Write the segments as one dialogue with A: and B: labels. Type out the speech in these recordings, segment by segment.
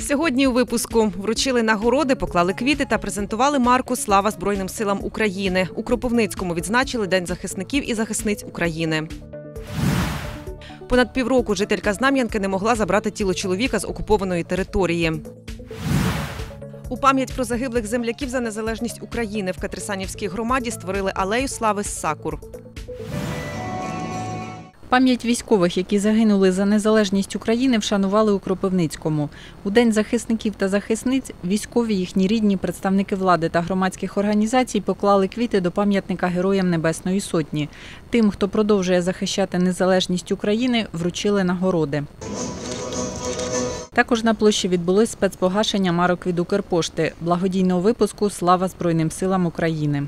A: Сьогодні у випуску вручили нагороди, поклали квіти та презентували марку «Слава Збройним силам України». У Кропивницькому відзначили День захисників і захисниць України. Понад півроку жителька Знам'янки не могла забрати тіло чоловіка з окупованої території. У пам'ять про загиблих земляків за незалежність України в Катрисанівській громаді створили алею слави з сакур.
B: Пам'ять військових, які загинули за незалежність України, вшанували у Кропивницькому. У День захисників та захисниць військові, їхні рідні, представники влади та громадських організацій поклали квіти до пам'ятника Героям Небесної Сотні. Тим, хто продовжує захищати незалежність України, вручили нагороди. Також на площі відбулось спецпогашення марок від Укрпошти, благодійного випуску «Слава Збройним силам України».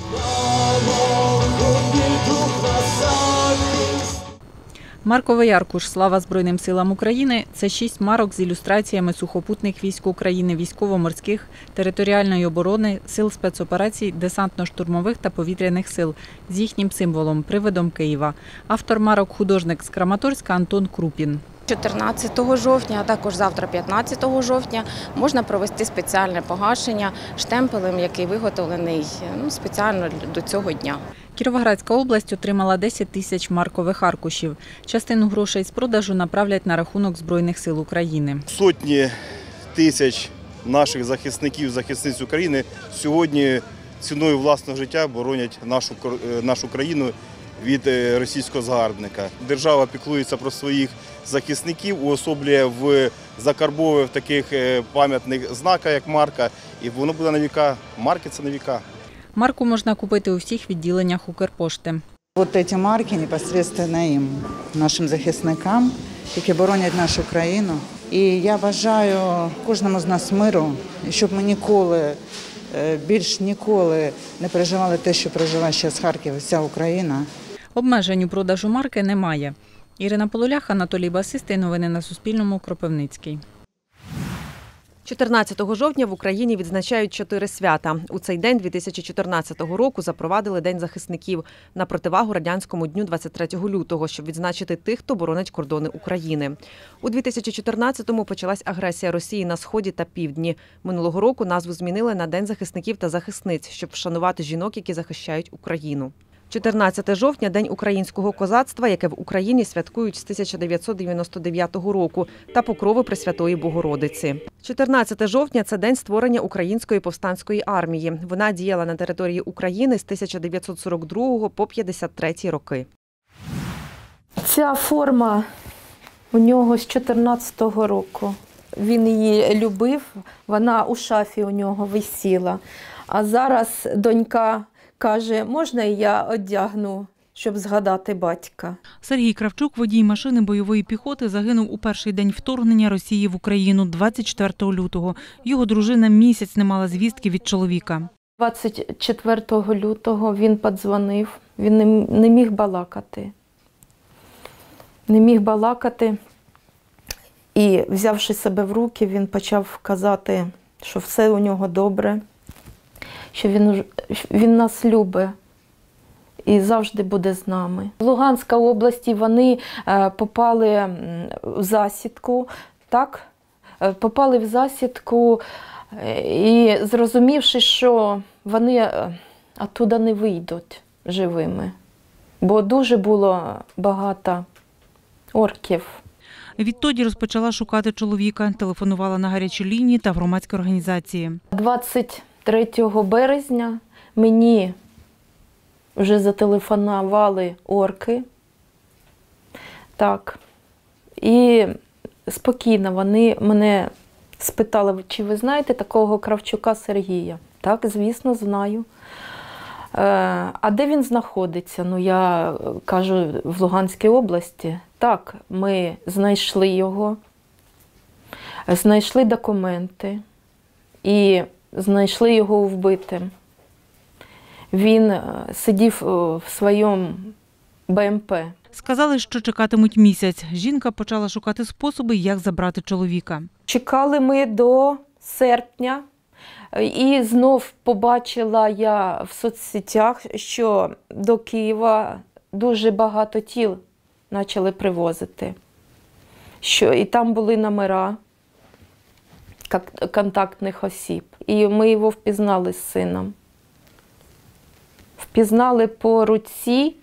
B: Марковий аркуш «Слава Збройним силам України» – це 6 марок з ілюстраціями сухопутних військ України, військово-морських, територіальної оборони, сил спецоперацій, десантно-штурмових та повітряних сил з їхнім символом – привидом Києва. Автор марок – художник з Краматорська Антон Крупін.
C: 14 жовтня, а також завтра, 15 жовтня, можна провести спеціальне погашення штемпелем, який виготовлений спеціально до цього дня.
B: Кіровоградська область отримала 10 тисяч маркових аркушів. Частину грошей з продажу направлять на рахунок Збройних сил України.
D: Сотні тисяч наших захисників, захисниць України сьогодні ціною власного життя боронять нашу країну від російського загарбника. Держава піклується про своїх захисників, уособлює закарбовує в таких пам'ятних знаках, як марка, і воно буде на віка. Марки – це на віка.
B: Марку можна купити у всіх відділеннях Укрпошти.
E: Ось ці марки непосредственно їм, нашим захисникам, які боронять нашу країну. І я бажаю кожному з нас миру, щоб ми більш ніколи не переживали те, що переживає зараз Харків і вся Україна.
B: Обмежень у продажу марки немає. Ірина Полулях, Анатолій Басистий. Новини на Суспільному. Кропивницький.
A: 14 жовтня в Україні відзначають 4 свята. У цей день 2014 року запровадили День захисників на противагу радянському дню 23 лютого, щоб відзначити тих, хто боронить кордони України. У 2014-му почалась агресія Росії на Сході та Півдні. Минулого року назву змінили на День захисників та захисниць, щоб вшанувати жінок, які захищають Україну. 14 жовтня – День українського козацтва, яке в Україні святкують з 1999 року, та Покрови Пресвятої Богородиці. 14 жовтня – це день створення Української повстанської армії. Вона діяла на території України з 1942 по 53 роки.
F: Ця форма у нього з 14-го року. Він її любив, вона у шафі у нього висіла. А зараз донька каже, можна і я одягну, щоб згадати батька.
G: Сергій Кравчук, водій машини бойової піхоти, загинув у перший день вторгнення Росії в Україну 24 лютого. Його дружина місяць не мала звістки від чоловіка.
F: 24 лютого він подзвонив, він не міг балакати. Не міг балакати і, взявши себе в руки, він почав казати, що все у нього добре, що він нас любить і завжди буде з нами. В Луганській області вони попали в засідку, попали в засідку і зрозумівши, що вони оттуда не вийдуть живими, бо дуже було багато орків.
G: Відтоді розпочала шукати чоловіка, телефонувала на гарячі лінії та громадські організації.
F: 23 березня мені вже зателефонували орки. Так. І спокійно вони мене спитали, чи ви знаєте такого Кравчука Сергія? Так, звісно, знаю. А де він знаходиться? Ну, я кажу, в Луганській області. Так, ми знайшли його, знайшли документи і знайшли його вбитим. Він сидів в своєму БМП.
G: Сказали, що чекатимуть місяць. Жінка почала шукати способи, як забрати чоловіка.
F: Чекали ми до серпня. І знов побачила я в соцсетях, що до Києва дуже багато тіл почали привозити. І там були номера. контактних осіб. І ми його впізнали з сином. Впізнали по руці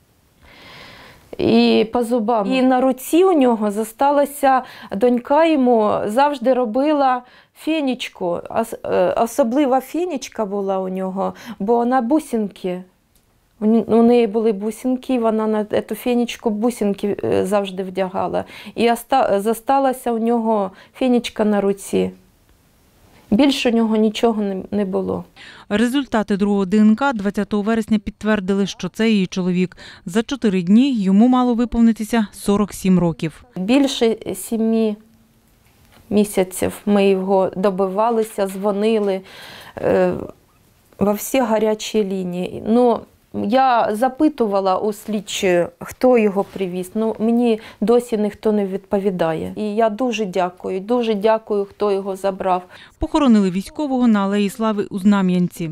F: і по зубам. І на руці у нього зосталася, донька йому завжди робила фенічку. Особлива фенічка була у нього, бо на бусинки. У неї були бусинки, вона на цю фенічку бусинки завжди вдягала. І зосталася у нього фенічка на руці. Більше у нього нічого не було.
G: Результати другого ДНК 20 вересня підтвердили, що це її чоловік. За 4 дні йому мало виповнитися 47 років.
F: Більше 7 місяців ми його добивалися, дзвонили во всі гарячі лінії. Я запитувала у слідчої, хто його привіз, мені досі ніхто не відповідає. І я дуже дякую, хто його забрав.
G: Похоронили військового на Алеї Слави у Знам'янці.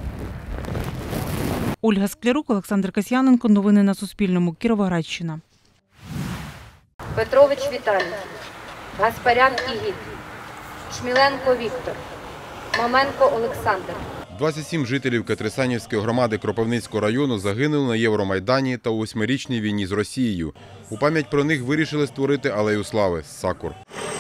G: Ольга Склярук, Олександр Касьяненко. Новини на Суспільному. Кіровоградщина.
H: Петрович Віталій, Гаспарян Ігор, Шміленко Віктор, Маменко Олександр.
I: 27 жителів Кетресанівської громади Кропивницького району загинули на Євромайдані та у 8-річній війні з Росією. У пам'ять про них вирішили створити Алею Слави з сакур.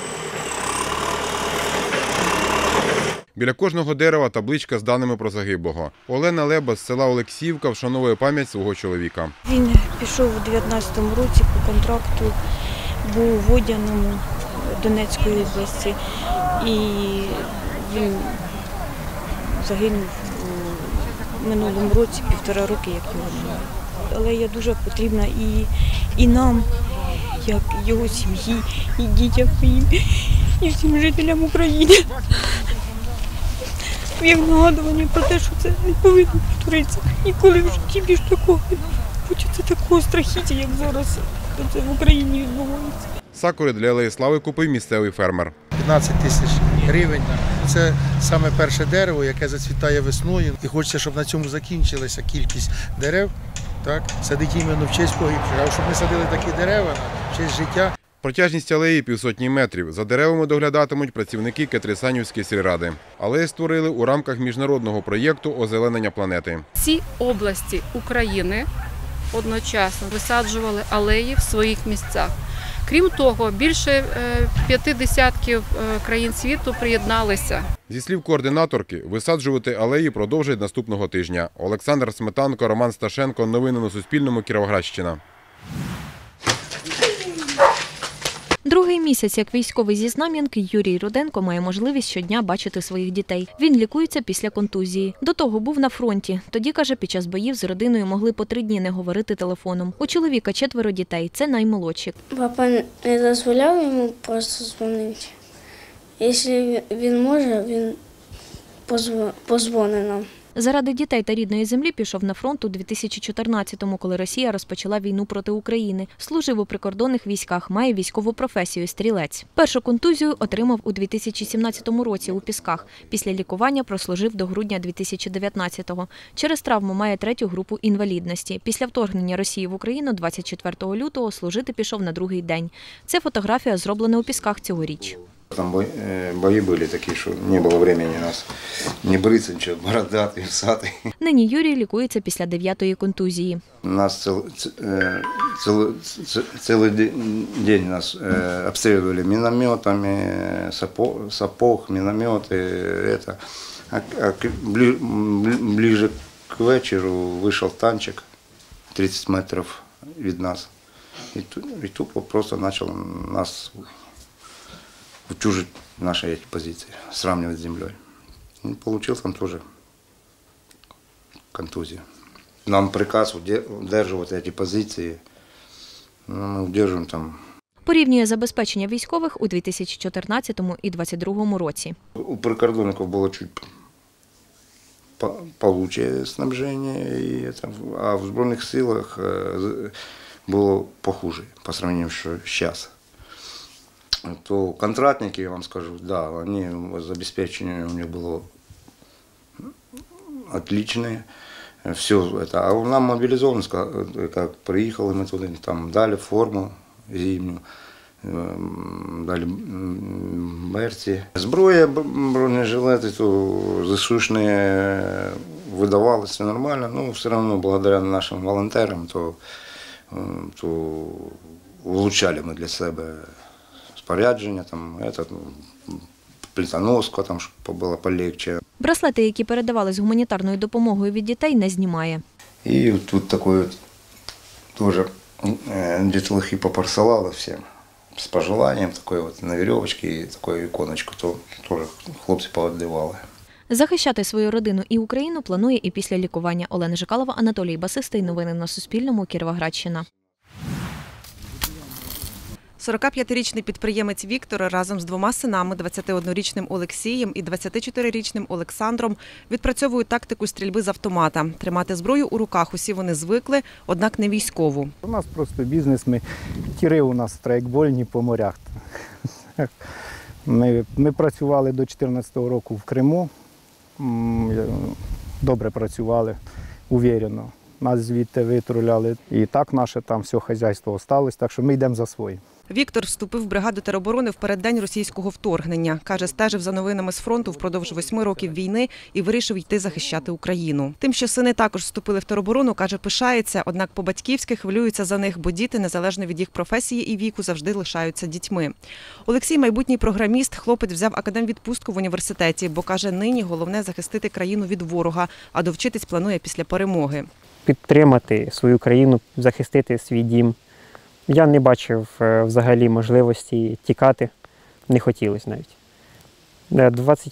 I: Біля кожного дерева табличка з даними про загиблого. Олена Леба з села Олексіївка вшановує пам'ять свого чоловіка.
J: Він пішов у 19-му році по контракту, був у Водяному Донецької області і він загинув у минулому році, 1,5 роки, як його немає. Але я дуже потрібна і нам, як його сім'ї, і дітям моїм, і всім жителям України. Як нагадування про те, що це не повинно повторитися. Ніколи в житті більш такого не хочеться такого страхіття, як зараз це в Україні відбувається.
I: Сакури для Алеї Слави купив місцевий фермер.
K: 15 тисяч гривень. Це саме перше дерево, яке зацвітає весною. І хочеться, щоб на цьому закінчилася кількість дерев. Так? Садить іменно в честь погибших. А щоб ми садили такі дерева в честь життя.
I: Протяжність алеї 500 метрів. За деревами доглядатимуть працівники Кетресанівської сільради. Алеї створили у рамках міжнародного проєкту «Озеленення планети».
L: Всі області України одночасно висаджували алеї в своїх місцях. Крім того, більше 50 країн світу приєдналися.
I: Зі слів координаторки, висаджувати алеї продовжать наступного тижня. Олександр Сметанко, Роман Сташенко. Новини на Суспільному. Кіровоградщина.
M: Другий місяць, як військовий зі Знам'янки, Юрій Руденко має можливість щодня бачити своїх дітей. Він лікується після контузії. До того був на фронті. Тоді, каже, під час боїв з родиною могли по 3 дні не говорити телефоном. У чоловіка 4 дітей, це наймолодші.
N: Папа не дозволяв йому просто дзвонити. Якщо він може, він позвонить нам.
M: Заради дітей та рідної землі пішов на фронт у 2014-му, коли Росія розпочала війну проти України. Служив у прикордонних військах, має військову професію – стрілець. Першу контузію отримав у 2017 році у Пісках. Після лікування прослужив до грудня 2019-го. Через травму має 3-ю групу інвалідності. Після вторгнення Росії в Україну 24 лютого служити пішов на другий день. Це фотографія, зроблена у Пісках цьогоріч.
O: Там бої були такі, що не було времени нас не бритися, нічого, бородатий, всатий.
M: Нині Юрій лікується після 9-ї контузії.
O: Нас цілий день нас обстрілювали мінометами, сапог, міномети. А ближе к вечору вийшов танчик 30 метрів від нас. І тупо просто почав нас утюжить наши эти позиции, сравнивать с землей. И получил там тоже контузию. Нам приказ удерживать эти позиции, мы удерживаем там.
M: Порівнює забезпечення військових у 2014 і 2022 році.
O: У прикордонників було чуть получше снабження, а в Збройних силах було похуже по сравнению з зараз. То контрактники, я вам скажу, да, они, забезпечение у них было отличное, все это. А нам мобилизованные, как приехали мы туда, там дали форму зимнюю, далі берці. Зброя, бронежилети, то ЗСУшні видавали, все нормально, але все одно, благодаря нашим волонтерам, то влучали ми для себе спорядження, плитоноску, щоб було полегче.
M: Браслети, які передавались гуманітарною допомогою від дітей, не знімає.
O: І тут такий теж дітлахи попарсилали всім з пожеланням, на вірьовочці і таку іконочку, то теж хлопці повідливали.
M: Захищати свою родину і Україну планує і після лікування. Олена Жикалова, Анатолій Басистий. Новини на Суспільному. Кіровоградщина.
A: 45-річний підприємець Віктор разом з двома синами, 21-річним Олексієм і 24-річним Олександром, відпрацьовують тактику стрільби з автомата. Тримати зброю у руках усі вони звикли, однак не військову.
P: У нас просто бізнес, тіри у нас страйкбольні по морях. Ми працювали до 2014 року в Криму, добре працювали, уверено. Нас звідти витруляли. І так наше там все хазяйство осталось, так що ми йдемо за своїм.
A: Віктор вступив в бригаду тероборони в переддень російського вторгнення. Каже, стежив за новинами з фронту впродовж 8 років війни і вирішив йти захищати Україну. Тим, що сини також вступили в тероборону, каже, пишається, однак по-батьківськи хвилюється за них, бо діти, незалежно від їх професії і віку, завжди лишаються дітьми. Олексій – майбутній програміст. Хлопець взяв академвідпустку в університеті, бо, каже, нині головне захистити країну від ворога, а довчитись планує після перемоги.
Q: Підтримати свою країну, захистити свій дім. Я не бачив взагалі можливості тікати, не хотілося навіть.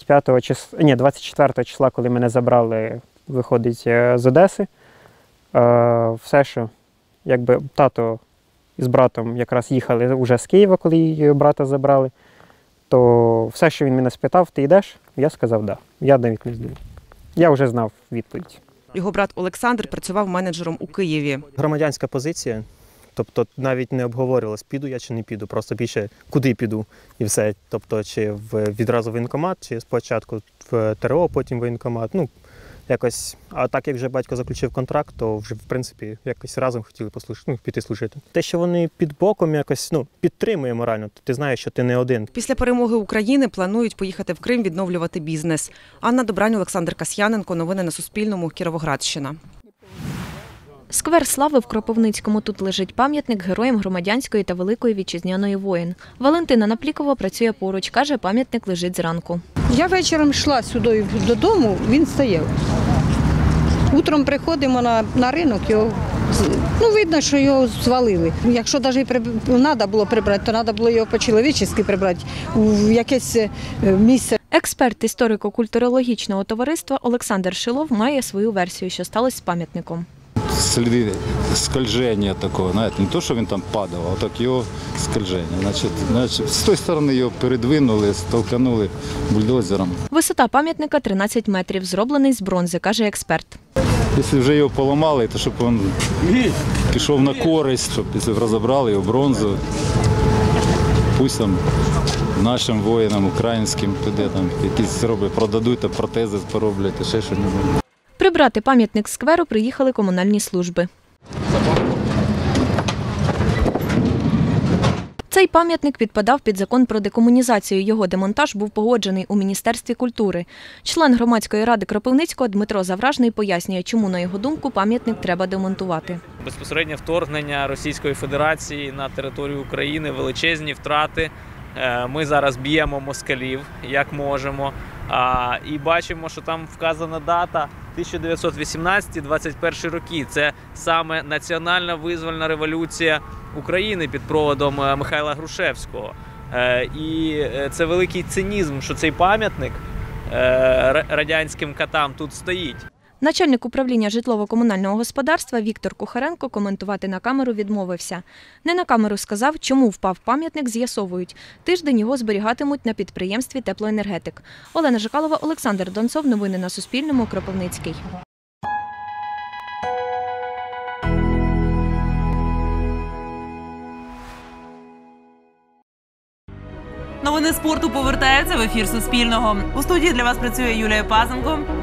Q: 24 числа, коли мене забрали, виходить, з Одеси, все, що якби тато з братом якраз їхали вже з Києва, коли брата забрали, то все, що він мене спитав, ти йдеш? Я сказав, да. Я навіть не здивив. Я вже знав відповідь.
A: Його брат Олександр працював менеджером у Києві.
R: Громадянська позиція, тобто навіть не обговорювалось, піду я чи не піду, просто більше куди піду і все. Тобто чи відразу в воєнкомат, чи спочатку в ТРО, потім в воєнкомат. Якось, а так як вже батько заключив контракт, то вже в принципі якось разом хотіли піти служити. Те, що вони під боком якось підтримує морально, то ти знаєш, що ти не один.
A: Після перемоги України планують поїхати в Крим відновлювати бізнес. Анна Добрань, Олександр Касьяненко. Новини на Суспільному. Кіровоградщина.
M: Сквер Слави в Кропивницькому. Тут лежить пам'ятник героям Громадянської та Великої Вітчизняної воїн. Валентина Наплікова працює поруч. Каже, пам'ятник лежить зранку.
S: Я вечором йшла сюди додому, він стояв. Утром приходимо на ринок, його, видно, що його звалили. Якщо навіть треба було прибрати, то треба було його по-чоловічески прибрати в якесь місце.
M: Експерт історико-культурологічного товариства Олександр Шилов має свою версію, що сталося з пам'ятником.
T: Сліди скольження такого, знаєте, не то, що він там падав, а так його скольження. Значить, з тої сторони його передвинули, столканули бульдозером.
M: Висота пам'ятника 13 метрів, зроблений з бронзи, каже експерт.
T: Якщо вже його поламали, то щоб він пішов на користь, щоб розібрали його бронзу, пусть там нашим воїнам, українським, туди там якісь продадуть, та протези пороблять, ще щось.
M: Прибрати пам'ятник скверу приїхали комунальні служби. Цей пам'ятник підпадав під закон про декомунізацію. Його демонтаж був погоджений у Міністерстві культури. Член громадської ради Кропивницького Дмитро Завражний пояснює, чому, на його думку, пам'ятник треба демонтувати.
U: Безпосереднє вторгнення Російської Федерації на територію України, величезні втрати. Ми зараз б'ємо москалів, як можемо, і бачимо, що там вказана дата 1918-21 роки. Це саме національна визвольна революція України під проводом Михайла Грушевського. І це великий цинізм, що цей пам'ятник радянським катам тут стоїть.
M: Начальник управління житлово-комунального господарства Віктор Кухаренко коментувати на камеру відмовився. Не на камеру сказав, чому впав пам'ятник, з'ясовують. Тиждень його зберігатимуть на підприємстві «Теплоенергетик». Олена Жикалова, Олександр Донцов. Новини на Суспільному. Кропивницький.
V: Новини спорту повертаються в ефір Суспільного. У студії для вас працює Юлія Пазенко.